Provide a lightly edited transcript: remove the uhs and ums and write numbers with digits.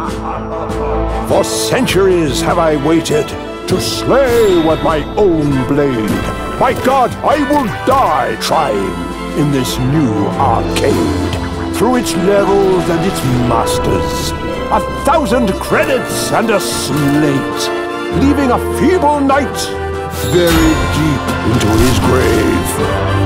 For centuries have I waited to slay with my own blade. By God, I will die trying in this new arcade. Through its levels and its masters, 1,000 credits and a slate, leaving a feeble knight buried deep into his grave.